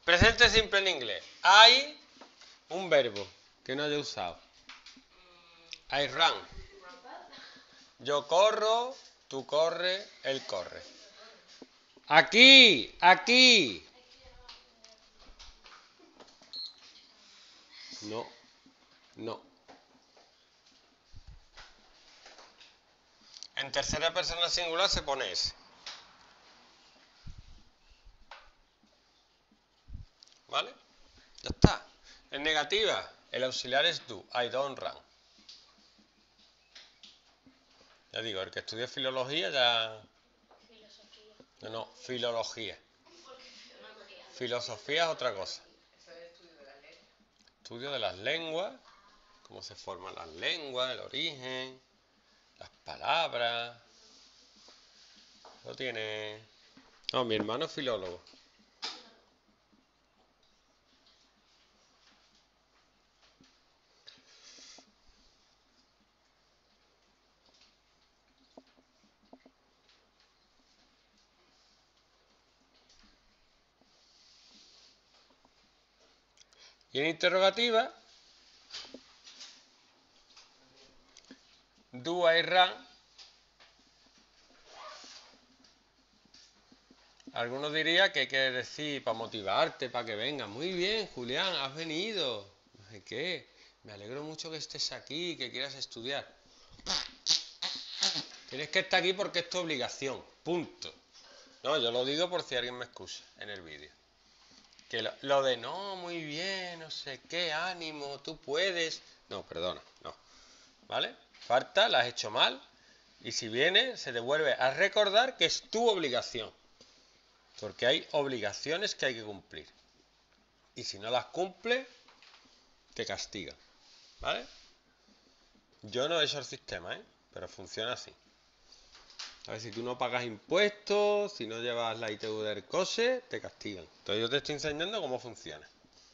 Presente simple en inglés. Hay un verbo que no haya usado. I run. Yo corro, tú corres, él corre. Aquí, aquí. No, no. En tercera persona singular se pone ese. ¿Vale? Ya está. En negativa, el auxiliar es do. I don't run. Ya digo, el que estudie filología ya... No, filología. Filosofía es otra cosa. Estudio de las lenguas, cómo se forman las lenguas, el origen, las palabras. Eso tiene... No, mi hermano es filólogo. Y en interrogativa, do I run. Algunos dirían que hay que decir para motivarte, para que vengas. Muy bien, Julián, has venido. No sé qué. Me alegro mucho que estés aquí, que quieras estudiar. Tienes que estar aquí porque es tu obligación. Punto. No, yo lo digo por si alguien me excusa en el vídeo. Que lo de no, muy bien, no sé qué, ánimo, tú puedes. No, perdona, no. ¿Vale? Falta, la has hecho mal. Y si viene, se te vuelve a recordar que es tu obligación. Porque hay obligaciones que hay que cumplir. Y si no las cumple, te castiga. ¿Vale? Yo no he hecho el sistema, pero funciona así. A ver, si tú no pagas impuestos, si no llevas la ITV del coche, te castigan. Entonces yo te estoy enseñando cómo funciona.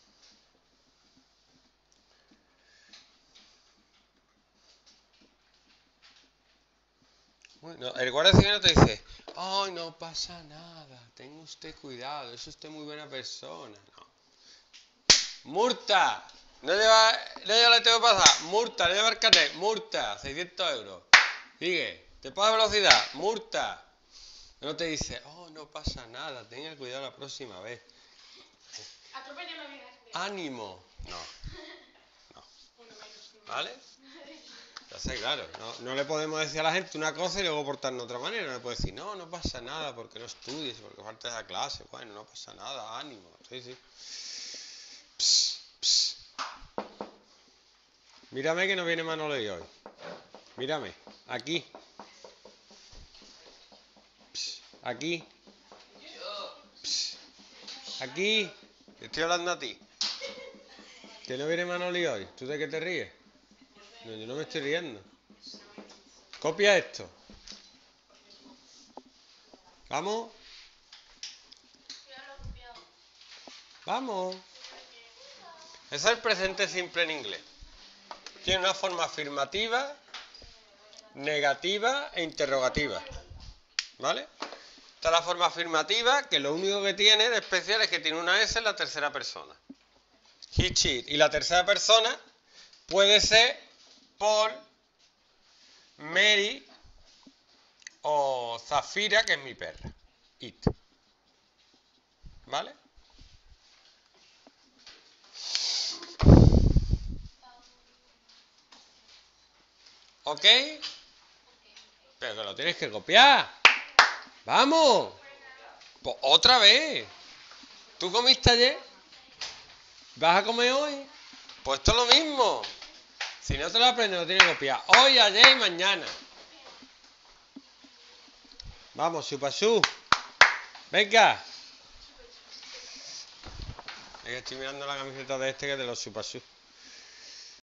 Bueno, el guardia civil no te dice, ay, no pasa nada, tenga usted cuidado, es usted muy buena persona. No. ¡Multa! No lleva la ITV pasada, multa, no lleva el carnet, multa, 600 euros. Sigue, te pasa velocidad, multa. No te dice, oh, no pasa nada, tenga cuidado la próxima vez. Ánimo. No. ¿Vale? Entonces, claro, no le podemos decir a la gente una cosa y luego portarnos de otra manera. No le puedes decir, no, no pasa nada porque no estudies, porque faltas a clase. Bueno, no pasa nada, ánimo. Sí, sí. Psst, psst. Mírame que no viene Manoley hoy. Mírame, aquí. Psst, aquí. Psst, aquí. Te estoy hablando a ti. Que no viene Manoli hoy. ¿Tú de qué te ríes? No, yo no me estoy riendo. Copia esto. Vamos. Vamos. Ese es el presente simple en inglés. Tiene una forma afirmativa, negativa e interrogativa. ¿Vale? Esta es la forma afirmativa, que lo único que tiene de especial es que tiene una S en la tercera persona. He, she. Y la tercera persona puede ser Paul, Mary o Zafira, que es mi perra. It. ¿Vale? ¿Ok? Pero que lo tienes que copiar. ¡Vamos! Pues otra vez. ¿Tú comiste ayer? ¿Vas a comer hoy? Pues esto es lo mismo. Si no te lo aprendes, lo tienes que copiar. Hoy, ayer y mañana. Vamos, Supasú. Venga. Es que estoy mirando la camiseta de este que es de los Supasú.